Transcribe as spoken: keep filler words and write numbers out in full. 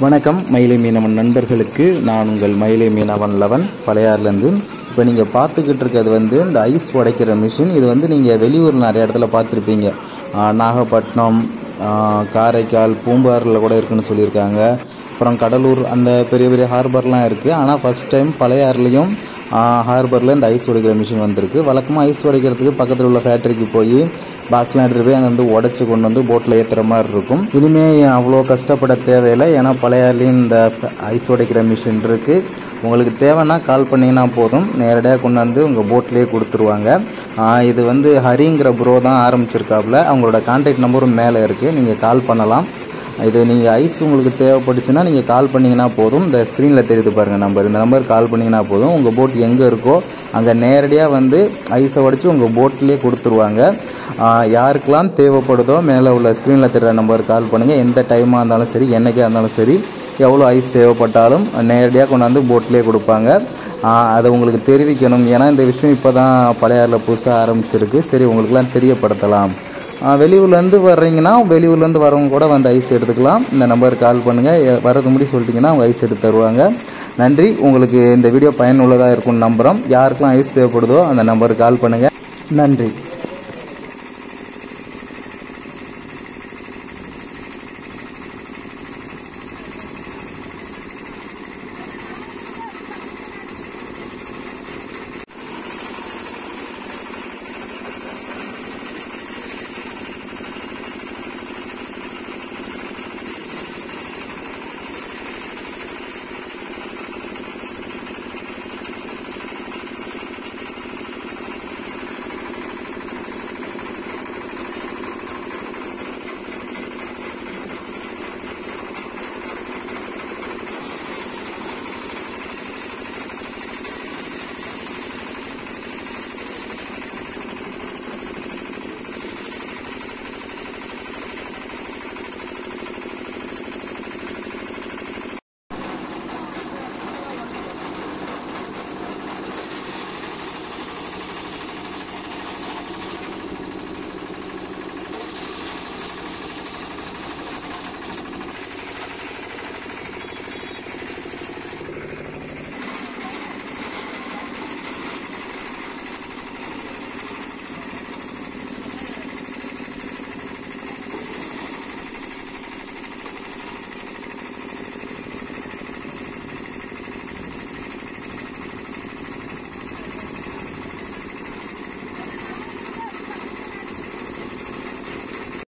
வணக்கம் மயிலை மீனவன் நண்பர்களுக்கு நான் உங்கள் மயிலை மீனவன் லவன் பழையாறுலேருந்து. இப்போ நீங்கள் பார்த்துக்கிட்டு இருக்கிறது வந்து இந்த ஐஸ் உடைக்கிற மிஷின். இது வந்து நீங்கள் வெளியூர் நிறைய இடத்துல பார்த்துருப்பீங்க. நாகப்பட்டினம், காரைக்கால், பூம்பாரில் கூட இருக்குன்னு சொல்லியிருக்காங்க. அப்புறம் கடலூர் அந்த பெரிய பெரிய ஹார்பர்லாம் இருக்குது. ஆனால் ஃபஸ்ட் டைம் பழையாறுலேயும் ஹார்பரில் இந்த ஐஸ் உடைக்கிற மிஷின் வந்திருக்கு. வழக்கமாக ஐஸ் உடைக்கிறதுக்கு பக்கத்தில் உள்ள ஃபேக்ட்ரிக்கு போய் பாக்ஸ்லாம் எடுத்துகிட்டு போய் அங்கே வந்து உடச்சி கொண்டு வந்து போட்டில் ஏற்றுற மாதிரி இருக்கும். இனிமேல் அவ்வளோ கஷ்டப்பட தேவையில்லை. ஏன்னா பழையாறுலேயும் இந்த ஐஸ் உடைக்கிற மிஷின் இருக்குது. உங்களுக்கு தேவைன்னா கால் பண்ணிங்கன்னா போதும், நேரடியாக கொண்டு வந்து உங்கள் போட்லேயே கொடுத்துருவாங்க. இது வந்து ஹரிங்கிற ப்ரோ தான் ஆரம்பிச்சிருக்காப்புல. அவங்களோட கான்டாக்ட் நம்பரும் மேலே இருக்குது, நீங்கள் கால் பண்ணலாம். இது நீங்கள் ஐஸ் உங்களுக்கு தேவைப்பட்டுச்சுன்னா நீங்கள் கால் பண்ணிங்கன்னா போதும். இந்த ஸ்க்ரீனில் தெரியுது பாருங்கள் நம்பர், இந்த நம்பருக்கு கால் பண்ணிங்கன்னா போதும். உங்கள் போட் எங்கே இருக்கோ அங்கே நேரடியாக வந்து ஐஸை உடச்சி உங்கள் போட்லேயே கொடுத்துருவாங்க. யாருக்கெல்லாம் தேவைப்படுதோ மேலே உள்ள ஸ்க்ரீனில் தெரிகிற நம்பருக்கு கால் பண்ணுங்கள். எந்த டைமாக இருந்தாலும் சரி, என்றைக்காக இருந்தாலும் சரி, எவ்வளோ ஐஸ் தேவைப்பட்டாலும் நேரடியாக கொண்டாந்து போட்லேயே கொடுப்பாங்க. அதை உங்களுக்கு தெரிவிக்கணும். ஏன்னா இந்த விஷயம் இப்போ தான் பழையாறில் புதுசாக ஆரம்பிச்சிருக்கு. சரி, உங்களுக்கெல்லாம் தெரியப்படுத்தலாம். வெளியூர்லேருந்து வர்றீங்கன்னா வெளியூர்லேருந்து வரவங்க கூட வந்து ஐஸ் எடுத்துக்கலாம். இந்த நம்பருக்கு கால் பண்ணுங்கள். வரது முடி சொல்லிட்டிங்கன்னா அவங்க ஐஸ் எடுத்து தருவாங்க. நன்றி. உங்களுக்கு இந்த வீடியோ பயனுள்ளதாக இருக்கும்னு நம்புகிறோம். யாருக்கெல்லாம் ஐஸ் தேவைப்படுதோ அந்த நம்பருக்கு கால் பண்ணுங்கள். நன்றி.